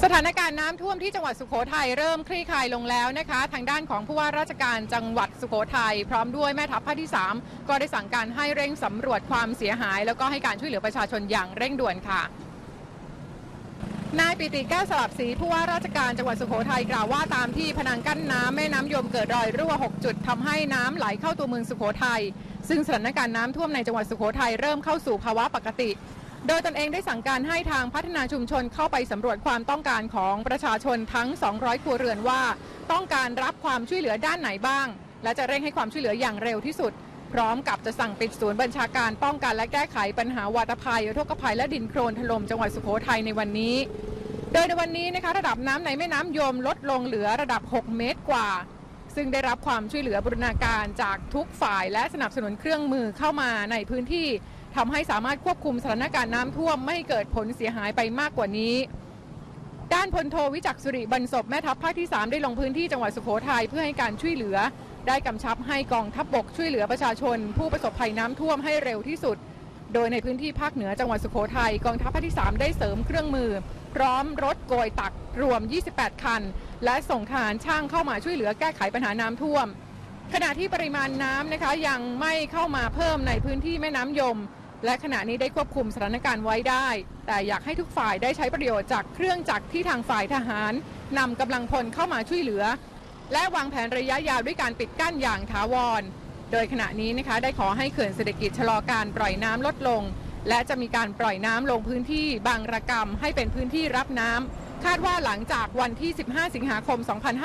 สถานการณ์น้ำท่วมที่จังหวัดสุโขทัยเริ่มคลี่คลายลงแล้วนะคะทางด้านของผู้ว่าราชการจังหวัดสุโขทัยพร้อมด้วยแม่ทัพภาคที่3ก็ได้สั่งการให้เร่งสำรวจความเสียหายแล้วก็ให้การช่วยเหลือประชาชนอย่างเร่งด่วนค่ะนายปิติแก้วสลับศรีผู้ว่าราชการจังหวัดสุโขทัยกล่าวว่าตามที่พนังกั้นน้ำแม่น้ำยมเกิดรอยรั่ว6จุดทำให้น้ำไหลเข้าตัวเมืองสุโขทัยซึ่งสถานการณ์น้ำท่วมในจังหวัดสุโขทัยเริ่มเข้าสู่ภาวะปกติโดยตนเองได้สั่งการให้ทางพัฒนาชุมชนเข้าไปสำรวจความต้องการของประชาชนทั้ง200ครัวเรือนว่าต้องการรับความช่วยเหลือด้านไหนบ้างและจะเร่งให้ความช่วยเหลืออย่างเร็วที่สุดพร้อมกับจะสั่งปิดศูนย์บัญชาการป้องกันและแก้ไขปัญหาวาตภัยอุทกภัยและดินโคลนถล่มจังหวัดสุโขทัยในวันนี้โดยในวันนี้นะคะระดับน้ำในแม่น้ำยมลดลงเหลือระดับ6เมตรกว่าซึ่งได้รับความช่วยเหลือบูรณาการจากทุกฝ่ายและสนับสนุนเครื่องมือเข้ามาในพื้นที่ทำให้สามารถควบคุมสถานการณ์น้ำท่วมไม่ให้เกิดผลเสียหายไปมากกว่านี้ด้านพลโทวิจักษ์สุริบรรศพแม่ทัพภาคที่3ได้ลงพื้นที่จังหวัดสุโขทัยเพื่อให้การช่วยเหลือได้กำชับให้กองทัพบกช่วยเหลือประชาชนผู้ประสบภัยน้ำท่วมให้เร็วที่สุดโดยในพื้นที่ภาคเหนือจังหวัดสุโขทัยกองทัพภาคที่3ได้เสริมเครื่องมือพร้อมรถโกยตักรวม28คันและส่งทหารช่างเข้ามาช่วยเหลือแก้ไขปัญหาน้ำท่วมขณะที่ปริมาณน้ำนะคะยังไม่เข้ามาเพิ่มในพื้นที่แม่น้ำยมและขณะนี้ได้ควบคุมสถานการณ์ไว้ได้แต่อยากให้ทุกฝ่ายได้ใช้ประโยชน์จากเครื่องจักรที่ทางฝ่ายทหารนำกำลังพลเข้ามาช่วยเหลือและวางแผนระยะยาวด้วยการปิดกั้นอย่างถาวรโดยขณะนี้นะคะได้ขอให้เขื่อนเศรษฐกิจชะลอการปล่อยน้ำลดลงและจะมีการปล่อยน้ำลงพื้นที่บางระกำให้เป็นพื้นที่รับน้ำคาดว่าหลังจากวันที่15สิงหาคม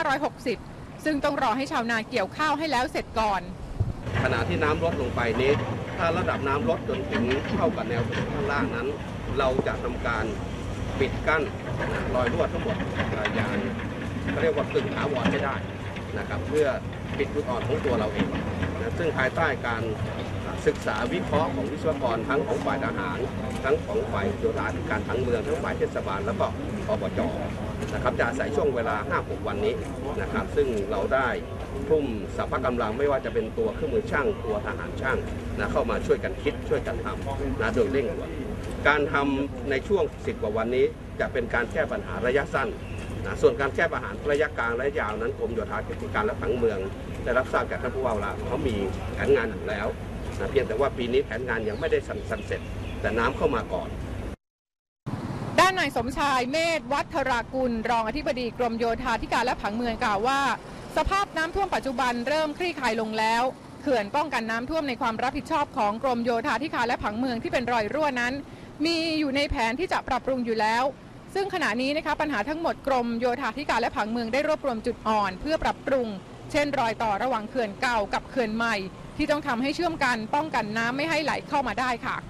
2560ซึ่งต้องรอให้ชาวนาเกี่ยวข้าวให้แล้วเสร็จก่อนขณะที่น้ำลดลงไปนี้ถ้าระดับน้ำลดจนถึงเท่ากับแนวถนนข้างล่างนั้นเราจะทำการปิดกั้นรอยรั่วทั้งหมดอย่างเขาเรียกว่ากึ่งถาวรไม่ได้นะครับเพื่อปิดจุดอ่อนของตัวเราเองนะซึ่งภายใต้การศึกษาวิเคราะห์ของวิศวกรทั้งของฝ่ายทหารทั้งของฝ่ายโยธาธิการทั้งเมืองทั้งฝ่ายเทศบาลแล้วก็อบจ.นะครับจะอาศัยช่วงเวลา 5-6 วันนี้นะครับซึ่งเราได้ทุ่มสรรพกำลังไม่ว่าจะเป็นตัวเครื่องมือช่างตัวทหารช่างนะเข้ามาช่วยกันคิดช่วยกันทำนะโดยเร่งด่วนการทำในช่วง10 กว่าวันนี้จะเป็นการแก้ปัญหาระยะสั้นนะส่วนการแก้ปัญหาระยะกลางระยะยาวนั้นกรมโยธาธิการและผังเมืองได้รับทราบจากท่านผู้ว่าราเขามีแผนงานอยู่แล้วนะเพียงแต่ว่าปีนี้แผนงานยังไม่ได้สั่นเสร็จแต่น้ำเข้ามาก่อนด้านนายสมชายเมธวัฒรากุลรองอธิบดีกรมโยธาธิการและผังเมืองกล่าวว่าสภาพน้ำท่วมปัจจุบันเริ่มคลี่คลายลงแล้วเขื่อนป้องกันน้ำท่วมในความรับผิดชอบของกรมโยธาธิการและผังเมืองที่เป็นรอยรั่วนั้นมีอยู่ในแผนที่จะปรับปรุงอยู่แล้วซึ่งขณะนี้นะคะปัญหาทั้งหมดกรมโยธาธิการและผังเมืองได้รวบรวมจุดอ่อนเพื่อปรับปรุงเช่นรอยต่อระหว่างเขื่อนเก่ากับเขื่อนใหม่ที่ต้องทำให้เชื่อมกันป้องกันน้ำไม่ให้ไหลเข้ามาได้ค่ะ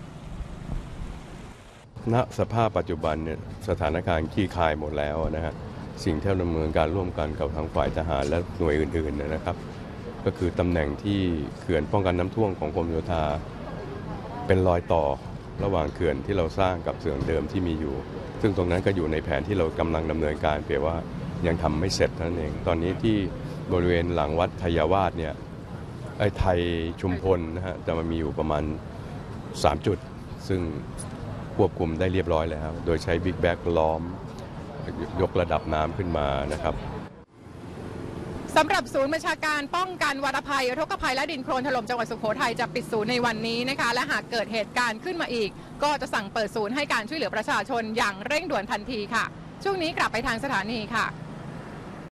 ณสภาพปัจจุบันเนี่ยสถานการณ์คลี่คลายหมดแล้วนะฮะสิ่งที่ดำเนินการร่วมกันกับทางฝ่ายทหารและหน่วยอื่นๆนะครับก็คือตำแหน่งที่เขื่อนป้องกันน้ำท่วมของกรมโยธาเป็นรอยต่อระหว่างเขื่อนที่เราสร้างกับเสื่องเดิมที่มีอยู่ซึ่งตรงนั้นก็อยู่ในแผนที่เรากำลังดำเนินการเพียงว่ายังทำไม่เสร็จนั่นเองตอนนี้ที่บริเวณหลังวัดไทยวาสเนี่ยไทยชุมพลนะฮะจะมามีอยู่ประมาณ3จุดซึ่งควบคุมได้เรียบร้อยแล้วโดยใช้บิ๊กแบ็กล้อมยกระดับน้ำขึ้นมานะครับสำหรับศูนย์บัญชาการป้องกันวาตภัยอุทกภัยและดินโคลนถล่มจังหวัดสุโขทัยจะปิดศูนย์ในวันนี้นะคะและหากเกิดเหตุการณ์ขึ้นมาอีกก็จะสั่งเปิดศูนย์ให้การช่วยเหลือประชาชนอย่างเร่งด่วนทันทีค่ะช่วงนี้กลับไปทางสถานีค่ะ